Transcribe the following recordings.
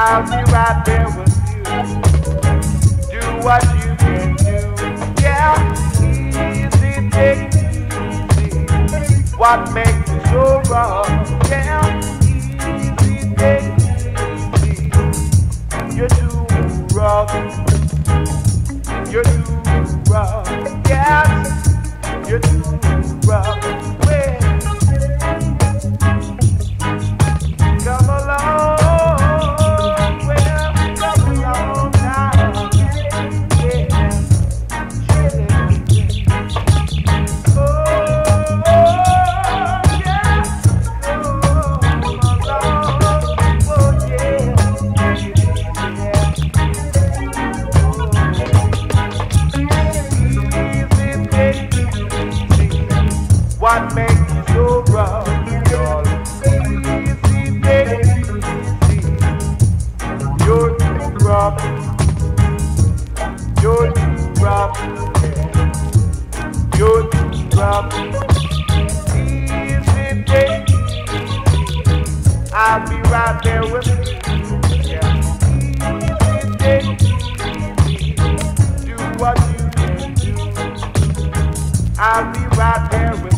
I'll be right there with you. Do what you can do. Yeah, easy, take it easy. What makes you so wrong? Yeah, easy, take it easy. You're too rough. You're too rough. Yes, you're too rough. Well, come along. What makes you so rough? You're easy, take it easy. You're too rough. You're too rough. You're too rough. Easy, take it easy. I'll be right there with you. Yeah. Easy, take it easy. Do what you can do. I'll be right there with you.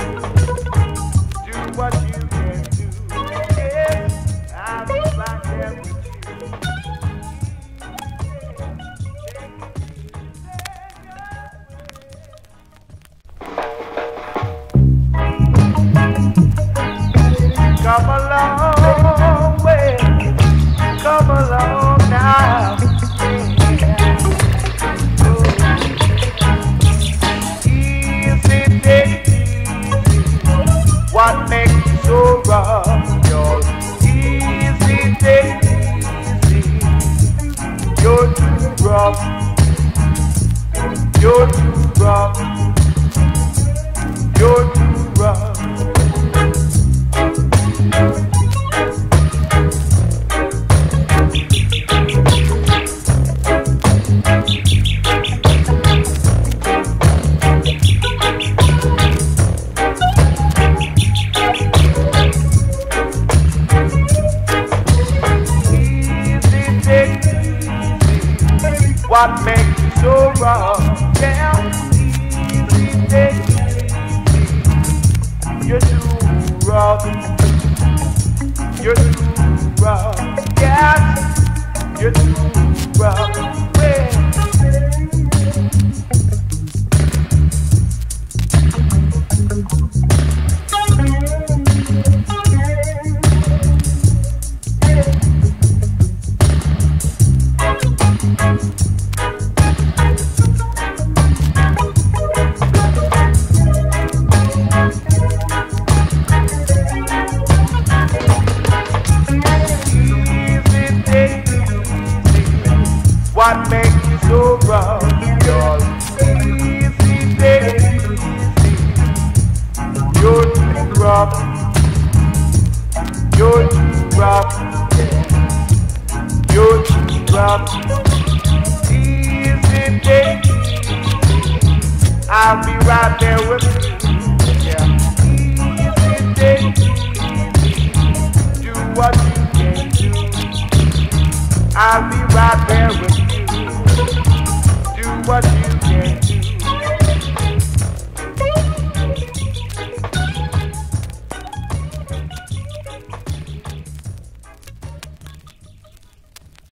What you can do, yeah, I'll be right there with you. Come along way, come along now. Easy, take it. What makes you so rough? You're easy, take it easy. You're too rough. You're too rough. You're too rough. What makes you so rough? Yeah, easy, take it easy. You're too rough. You're too rough. Yes, you're too rough. Well, what makes you so rough? You're easy, take it easy. You're too rough. You're too rough. You're too rough. Easy, take it easy. I'll be right there with you. Yeah. Easy, take it easy. Do what you can do. I'll be right there with you. Do what you